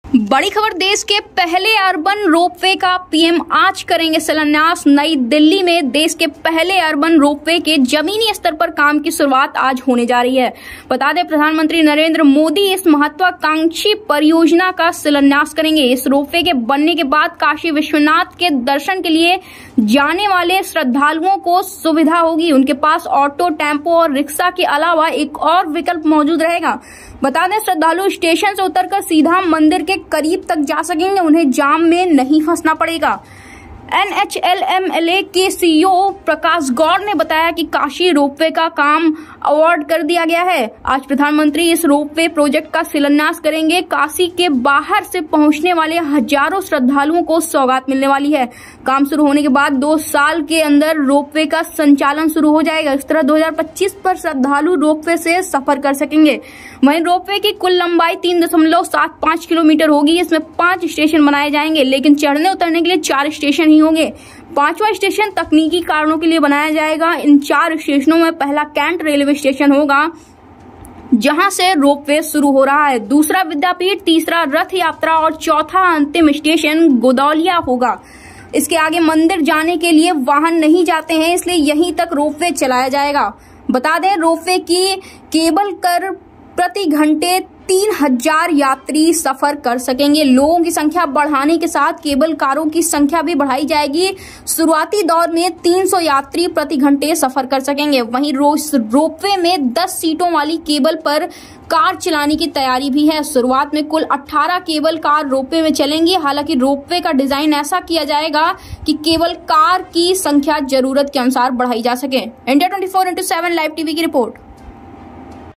बड़ी खबर, देश के पहले अर्बन रोपवे का पीएम आज करेंगे शिलान्यास। नई दिल्ली में देश के पहले अर्बन रोपवे के जमीनी स्तर पर काम की शुरुआत आज होने जा रही है। बता दें, प्रधानमंत्री नरेंद्र मोदी इस महत्वाकांक्षी परियोजना का शिलान्यास करेंगे। इस रोपवे के बनने के बाद काशी विश्वनाथ के दर्शन के लिए जाने वाले श्रद्धालुओं को सुविधा होगी। उनके पास ऑटो, टेम्पो और रिक्शा के अलावा एक और विकल्प मौजूद रहेगा। बता दें, श्रद्धालु स्टेशन से उतरकर सीधा मंदिर के करीब तक जा सकेंगे। उन्हें जाम में नहीं फंसना पड़ेगा। NHLMLA के CEO प्रकाश गौड़ ने बताया कि काशी रोपवे का काम अवार्ड कर दिया गया है। आज प्रधानमंत्री इस रोपवे प्रोजेक्ट का शिलान्यास करेंगे। काशी के बाहर से पहुंचने वाले हजारों श्रद्धालुओं को सौगात मिलने वाली है। काम शुरू होने के बाद 2 साल के अंदर रोपवे का संचालन शुरू हो जाएगा। इस तरह 2025 पर श्रद्धालु रोपवे से सफर कर सकेंगे। वहीं रोपवे की कुल लंबाई 3.75 किलोमीटर होगी। इसमें 5 स्टेशन बनाए जाएंगे, लेकिन चढ़ने उतरने के लिए 4 स्टेशन ही होंगे। 5वां स्टेशन तकनीकी कारणों के लिए बनाया जाएगा। इन 4 स्टेशनों में पहला कैंट रेलवे स्टेशन होगा, जहां से रोपवे शुरू हो रहा है। दूसरा विद्यापीठ, तीसरा रथ यात्रा और चौथा अंतिम स्टेशन गोदौलिया होगा। इसके आगे मंदिर जाने के लिए वाहन नहीं जाते हैं, इसलिए यहीं तक रोपवे चलाया जाएगा। बता दें, रोपवे की केबल कर प्रति घंटे 3000 यात्री सफर कर सकेंगे। लोगों की संख्या बढ़ाने के साथ केबल कारों की संख्या भी बढ़ाई जाएगी। शुरुआती दौर में 300 यात्री प्रति घंटे सफर कर सकेंगे। वहीं रोपवे में 10 सीटों वाली केबल पर कार चलाने की तैयारी भी है। शुरुआत में कुल 18 केबल कार रोपवे में चलेंगी। हालांकि रोपवे का डिजाइन ऐसा किया जाएगा कि केबल कार की संख्या जरूरत के अनुसार बढ़ाई जा सके। इंडिया 24/7 लाइव टीवी की रिपोर्ट।